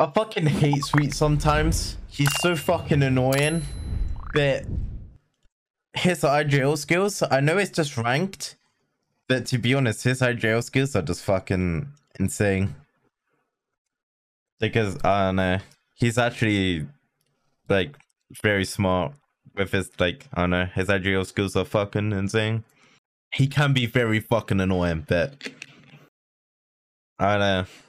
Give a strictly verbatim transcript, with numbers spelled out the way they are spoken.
I fucking hate Sweet sometimes. He's so fucking annoying. But his I G L skills, I know it's just ranked, but to be honest, his I G L skills are just fucking insane. Because, I don't know, he's actually, like, very smart with his, like, I don't know, his I G L skills are fucking insane. He can be very fucking annoying, but I don't know.